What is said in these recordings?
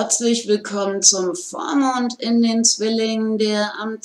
Herzlich willkommen zum Vollmond in den Zwillingen, der am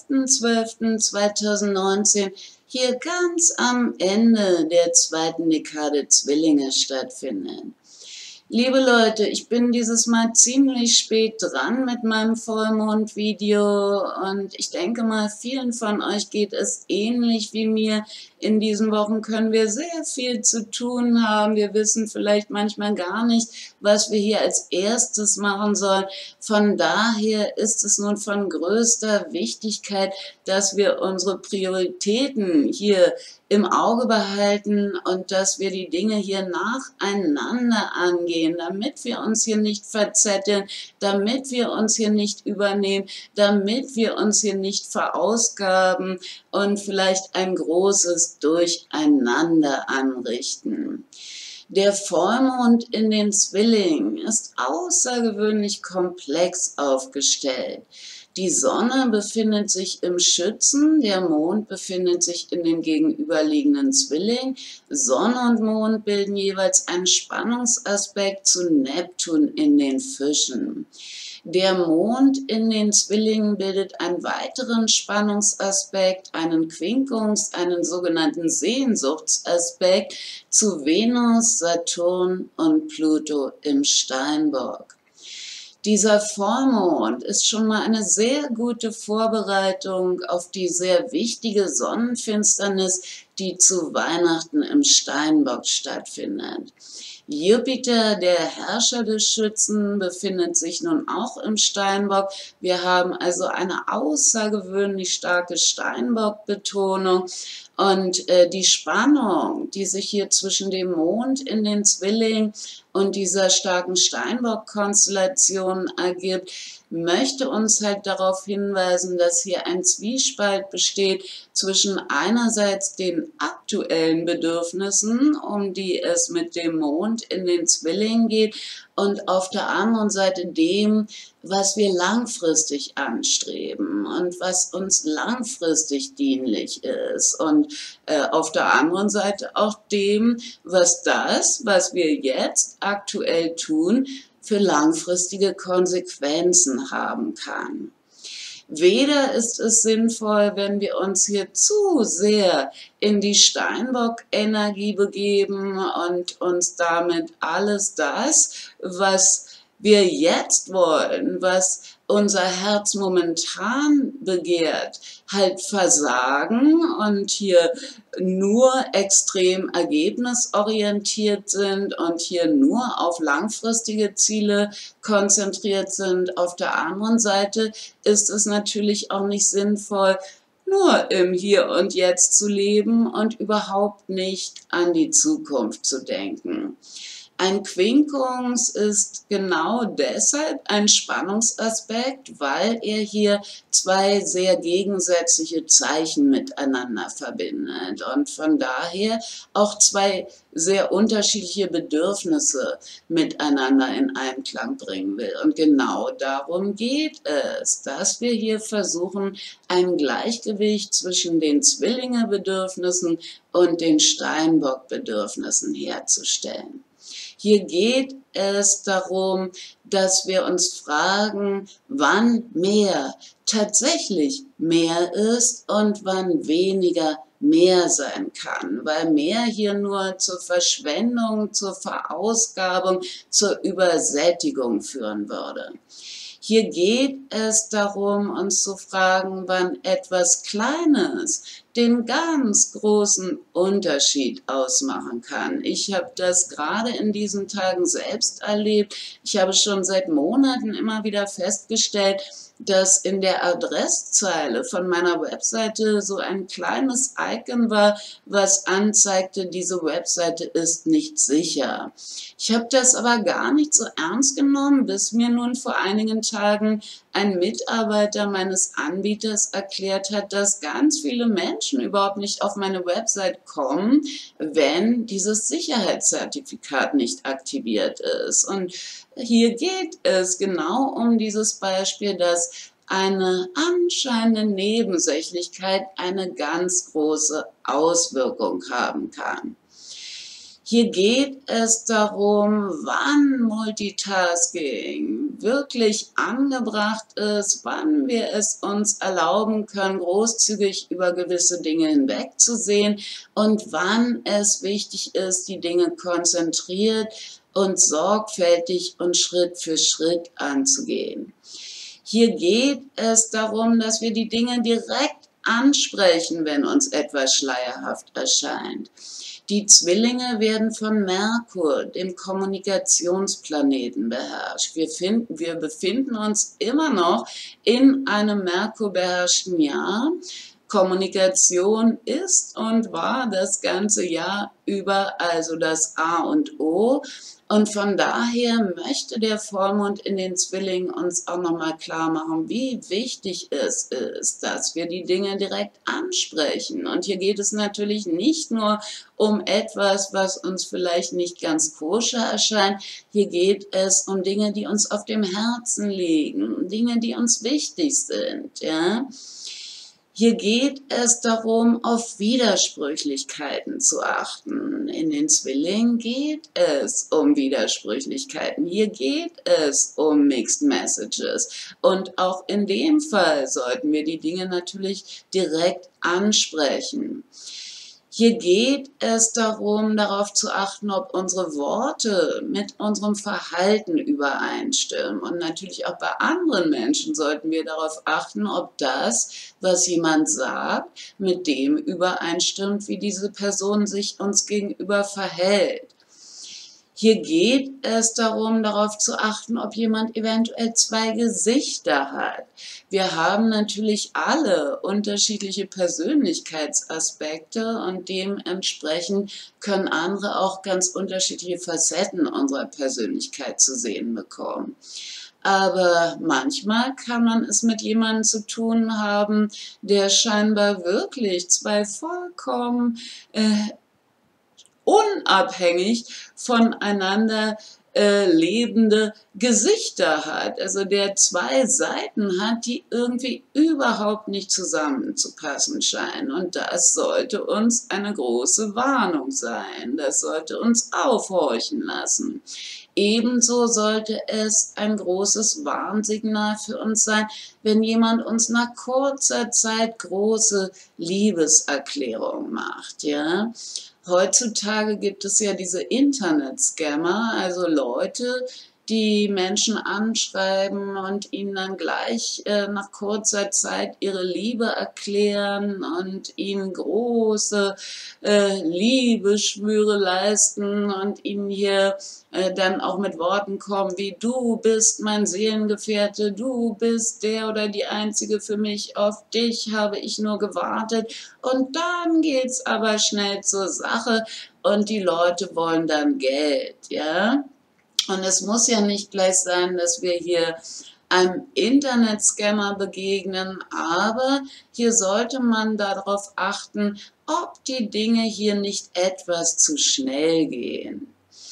12.12.2019 hier ganz am Ende der zweiten Dekade Zwillinge stattfindet. Liebe Leute, ich bin dieses Mal ziemlich spät dran mit meinem Vollmond-Video und ich denke mal, vielen von euch geht es ähnlich wie mir. In diesen Wochen können wir sehr viel zu tun haben. Wir wissen vielleicht manchmal gar nicht, was wir hier als erstes machen sollen. Von daher ist es nun von größter Wichtigkeit, dass wir unsere Prioritäten hier im Auge behalten und dass wir die Dinge hier nacheinander angehen, damit wir uns hier nicht verzetteln, damit wir uns hier nicht übernehmen, damit wir uns hier nicht verausgaben und vielleicht ein großes Durcheinander anrichten. Der Vollmond in den Zwillingen ist außergewöhnlich komplex aufgestellt. Die Sonne befindet sich im Schützen, der Mond befindet sich in den gegenüberliegenden Zwillingen. Sonne und Mond bilden jeweils einen Spannungsaspekt zu Neptun in den Fischen. Der Mond in den Zwillingen bildet einen weiteren Spannungsaspekt, einen einen sogenannten Sehnsuchtsaspekt zu Venus, Saturn und Pluto im Steinbock. Dieser Vollmond ist schon mal eine sehr gute Vorbereitung auf die sehr wichtige Sonnenfinsternis, die zu Weihnachten im Steinbock stattfindet. Jupiter, der Herrscher des Schützen, befindet sich nun auch im Steinbock. Wir haben also eine außergewöhnlich starke Steinbock-Betonung. Und die Spannung, die sich hier zwischen dem Mond in den Zwillingen und dieser starken Steinbock-Konstellation ergibt, möchte uns halt darauf hinweisen, dass hier ein Zwiespalt besteht zwischen einerseits den aktuellen Bedürfnissen, um die es mit dem Mond in den Zwillingen geht, und auf der anderen Seite dem, was wir langfristig anstreben und was uns langfristig dienlich ist. Und auf der anderen Seite auch dem, was wir jetzt aktuell tun, für langfristige Konsequenzen haben kann. Weder ist es sinnvoll, wenn wir uns hier zu sehr in die Steinbock-Energie begeben und uns damit alles das, was wir jetzt wollen, was unser Herz momentan begehrt, halt versagen und hier nur extrem ergebnisorientiert sind und hier nur auf langfristige Ziele konzentriert sind. Auf der anderen Seite ist es natürlich auch nicht sinnvoll, nur im Hier und Jetzt zu leben und überhaupt nicht an die Zukunft zu denken. Ein Quinkums ist genau deshalb ein Spannungsaspekt, weil er hier zwei sehr gegensätzliche Zeichen miteinander verbindet und von daher auch zwei sehr unterschiedliche Bedürfnisse miteinander in Einklang bringen will. Und genau darum geht es, dass wir hier versuchen, ein Gleichgewicht zwischen den Zwillinge-Bedürfnissen und den Steinbock-Bedürfnissen herzustellen. Hier geht es darum, dass wir uns fragen, wann mehr tatsächlich mehr ist und wann weniger mehr sein kann, weil mehr hier nur zur Verschwendung, zur Verausgabung, zur Übersättigung führen würde. Hier geht es darum, uns zu fragen, wann etwas Kleines den ganz großen Unterschied ausmachen kann. Ich habe das gerade in diesen Tagen selbst erlebt. Ich habe schon seit Monaten immer wieder festgestellt, dass in der Adresszeile von meiner Webseite so ein kleines Icon war, was anzeigte, diese Webseite ist nicht sicher. Ich habe das aber gar nicht so ernst genommen, bis mir nun vor einigen Tagen ein Mitarbeiter meines Anbieters erklärt hat, dass ganz viele Menschen überhaupt nicht auf meine Website kommen, wenn dieses Sicherheitszertifikat nicht aktiviert ist. Und hier geht es genau um dieses Beispiel, dass eine anscheinende Nebensächlichkeit eine ganz große Auswirkung haben kann. Hier geht es darum, wann Multitasking wirklich angebracht ist, wann wir es uns erlauben können, großzügig über gewisse Dinge hinwegzusehen und wann es wichtig ist, die Dinge konzentriert und sorgfältig und Schritt für Schritt anzugehen. Hier geht es darum, dass wir die Dinge direkt ansprechen, wenn uns etwas schleierhaft erscheint. Die Zwillinge werden von Merkur, dem Kommunikationsplaneten, beherrscht. Wir befinden uns immer noch in einem Merkur-beherrschten Jahr. Kommunikation ist und war das ganze Jahr über also das A und O. Und von daher möchte der Vollmond in den Zwillingen uns auch nochmal klar machen, wie wichtig es ist, dass wir die Dinge direkt ansprechen. Und hier geht es natürlich nicht nur um etwas, was uns vielleicht nicht ganz koscher erscheint. Hier geht es um Dinge, die uns auf dem Herzen liegen, Dinge, die uns wichtig sind, ja. Hier geht es darum, auf Widersprüchlichkeiten zu achten. In den Zwillingen geht es um Widersprüchlichkeiten. Hier geht es um Mixed Messages. Und auch in dem Fall sollten wir die Dinge natürlich direkt ansprechen. Hier geht es darum, darauf zu achten, ob unsere Worte mit unserem Verhalten übereinstimmen. Und natürlich auch bei anderen Menschen sollten wir darauf achten, ob das, was jemand sagt, mit dem übereinstimmt, wie diese Person sich uns gegenüber verhält. Hier geht es darum, darauf zu achten, ob jemand eventuell zwei Gesichter hat. Wir haben natürlich alle unterschiedliche Persönlichkeitsaspekte und dementsprechend können andere auch ganz unterschiedliche Facetten unserer Persönlichkeit zu sehen bekommen. Aber manchmal kann man es mit jemandem zu tun haben, der scheinbar wirklich zwei vollkommen unabhängig voneinander lebende Gesichter hat, also der zwei Seiten hat, die irgendwie überhaupt nicht zusammenzupassen scheinen. Und das sollte uns eine große Warnung sein, das sollte uns aufhorchen lassen. Ebenso sollte es ein großes Warnsignal für uns sein, wenn jemand uns nach kurzer Zeit große Liebeserklärungen macht, ja. Heutzutage gibt es ja diese Internet-Scammer, also Leute, die Menschen anschreiben und ihnen dann gleich nach kurzer Zeit ihre Liebe erklären und ihnen große Liebeschwüre leisten und ihnen hier dann auch mit Worten kommen wie du bist mein Seelengefährte, du bist der oder die Einzige für mich, auf dich habe ich nur gewartet. Und dann geht's aber schnell zur Sache und die Leute wollen dann Geld, ja. Und es muss ja nicht gleich sein, dass wir hier einem Internet-Scammer begegnen, aber hier sollte man darauf achten, ob die Dinge hier nicht etwas zu schnell gehen.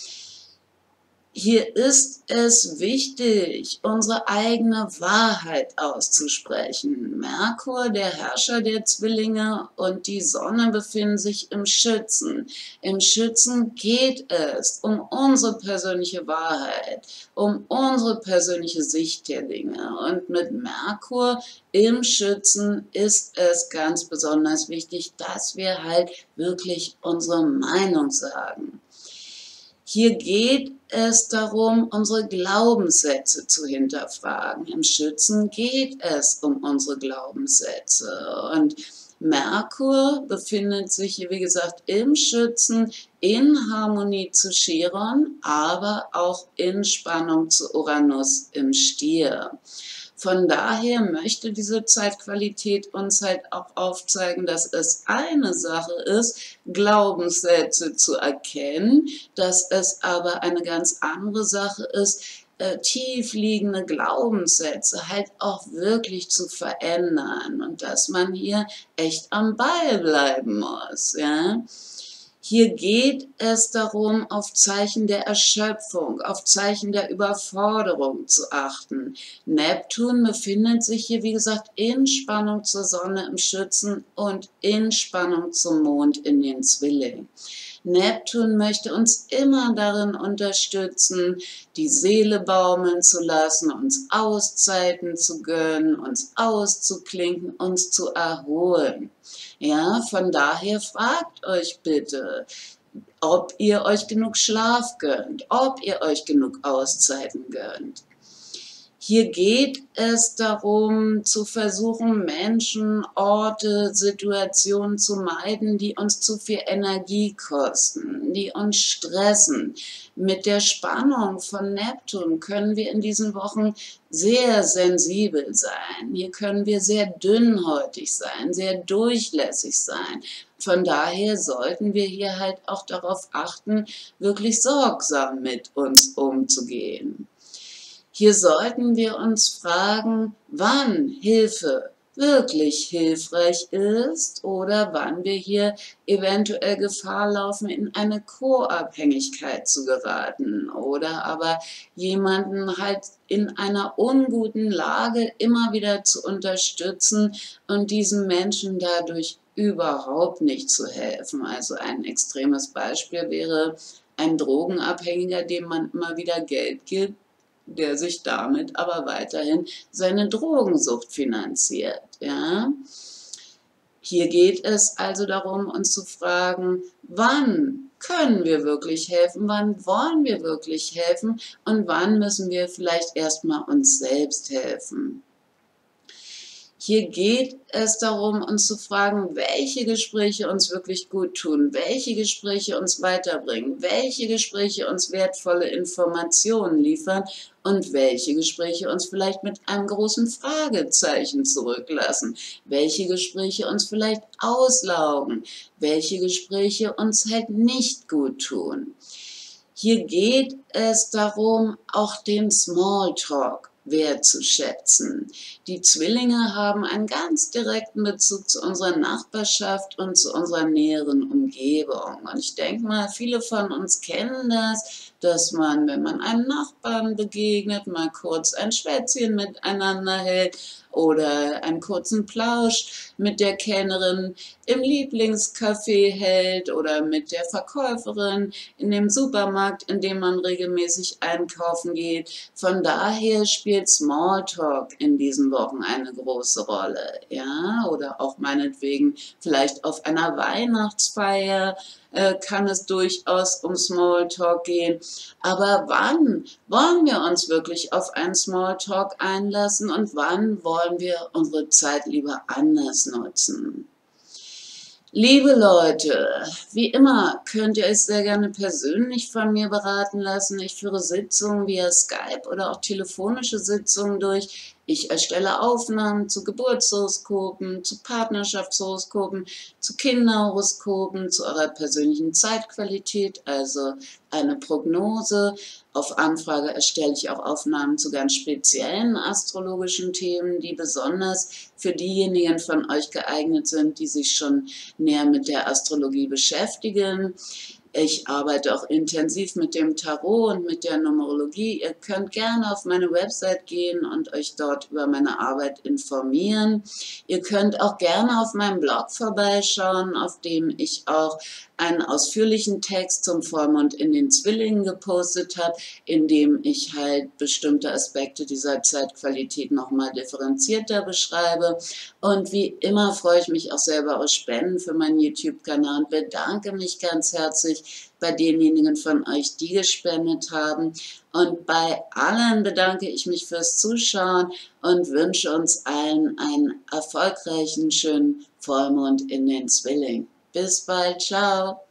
Hier ist es wichtig, unsere eigene Wahrheit auszusprechen. Merkur, der Herrscher der Zwillinge, und die Sonne befinden sich im Schützen. Im Schützen geht es um unsere persönliche Wahrheit, um unsere persönliche Sicht der Dinge. Und mit Merkur im Schützen ist es ganz besonders wichtig, dass wir halt wirklich unsere Meinung sagen. Hier geht es darum, unsere Glaubenssätze zu hinterfragen. Im Schützen geht es um unsere Glaubenssätze. Und Merkur befindet sich hier, wie gesagt, im Schützen, in Harmonie zu Chiron, aber auch in Spannung zu Uranus im Stier. Von daher möchte diese Zeitqualität uns halt auch aufzeigen, dass es eine Sache ist, Glaubenssätze zu erkennen, dass es aber eine ganz andere Sache ist, tiefliegende Glaubenssätze halt auch wirklich zu verändern und dass man hier echt am Ball bleiben muss, ja. Hier geht es darum, auf Zeichen der Erschöpfung, auf Zeichen der Überforderung zu achten. Neptun befindet sich hier, wie gesagt, in Spannung zur Sonne im Schützen und in Spannung zum Mond in den Zwilling. Neptun möchte uns immer darin unterstützen, die Seele baumeln zu lassen, uns Auszeiten zu gönnen, uns auszuklinken, uns zu erholen. Ja, von daher fragt euch bitte, ob ihr euch genug Schlaf gönnt, ob ihr euch genug Auszeiten gönnt. Hier geht es darum, zu versuchen, Menschen, Orte, Situationen zu meiden, die uns zu viel Energie kosten, die uns stressen. Mit der Spannung von Neptun können wir in diesen Wochen sehr sensibel sein. Hier können wir sehr dünnhäutig sein, sehr durchlässig sein. Von daher sollten wir hier halt auch darauf achten, wirklich sorgsam mit uns umzugehen. Hier sollten wir uns fragen, wann Hilfe wirklich hilfreich ist oder wann wir hier eventuell Gefahr laufen, in eine Co-Abhängigkeit zu geraten oder aber jemanden halt in einer unguten Lage immer wieder zu unterstützen und diesem Menschen dadurch überhaupt nicht zu helfen. Also ein extremes Beispiel wäre ein Drogenabhängiger, dem man immer wieder Geld gibt, der sich damit aber weiterhin seine Drogensucht finanziert. Ja? Hier geht es also darum, uns zu fragen, wann können wir wirklich helfen, wann wollen wir wirklich helfen und wann müssen wir vielleicht erstmal uns selbst helfen. Hier geht es darum, uns zu fragen, welche Gespräche uns wirklich gut tun, welche Gespräche uns weiterbringen, welche Gespräche uns wertvolle Informationen liefern und welche Gespräche uns vielleicht mit einem großen Fragezeichen zurücklassen, welche Gespräche uns vielleicht auslaugen, welche Gespräche uns halt nicht gut tun. Hier geht es darum, auch den Smalltalk wertzuschätzen. Die Zwillinge haben einen ganz direkten Bezug zu unserer Nachbarschaft und zu unserer näheren Umgebung. Und ich denke mal, viele von uns kennen das, dass man, wenn man einem Nachbarn begegnet, mal kurz ein Schwätzchen miteinander hält oder einen kurzen Plausch mit der Kellnerin im Lieblingscafé hält oder mit der Verkäuferin in dem Supermarkt, in dem man regelmäßig einkaufen geht. Von daher spielt Smalltalk in diesen Wochen eine große Rolle, ja, oder auch meinetwegen vielleicht auf einer Weihnachtsfeier kann es durchaus um Smalltalk gehen. Aber wann wollen wir uns wirklich auf einen Smalltalk einlassen und wann wollen wir unsere Zeit lieber anders nutzen? Liebe Leute, wie immer könnt ihr euch sehr gerne persönlich von mir beraten lassen. Ich führe Sitzungen via Skype oder auch telefonische Sitzungen durch. Ich erstelle Aufnahmen zu Geburtshoroskopen, zu Partnerschaftshoroskopen, zu Kinderhoroskopen, zu eurer persönlichen Zeitqualität, also eine Prognose. Auf Anfrage erstelle ich auch Aufnahmen zu ganz speziellen astrologischen Themen, die besonders für diejenigen von euch geeignet sind, die sich schon näher mit der Astrologie beschäftigen. Ich arbeite auch intensiv mit dem Tarot und mit der Numerologie. Ihr könnt gerne auf meine Website gehen und euch dort über meine Arbeit informieren. Ihr könnt auch gerne auf meinem Blog vorbeischauen, auf dem ich auch einen ausführlichen Text zum Vollmond in den Zwillingen gepostet habe, in dem ich halt bestimmte Aspekte dieser Zeitqualität nochmal differenzierter beschreibe. Und wie immer freue ich mich auch selber aus Spenden für meinen YouTube-Kanal und bedanke mich ganz herzlich bei denjenigen von euch, die gespendet haben. Und bei allen bedanke ich mich fürs Zuschauen und wünsche uns allen einen erfolgreichen, schönen Vollmond in den Zwillingen. Bis bald, ciao!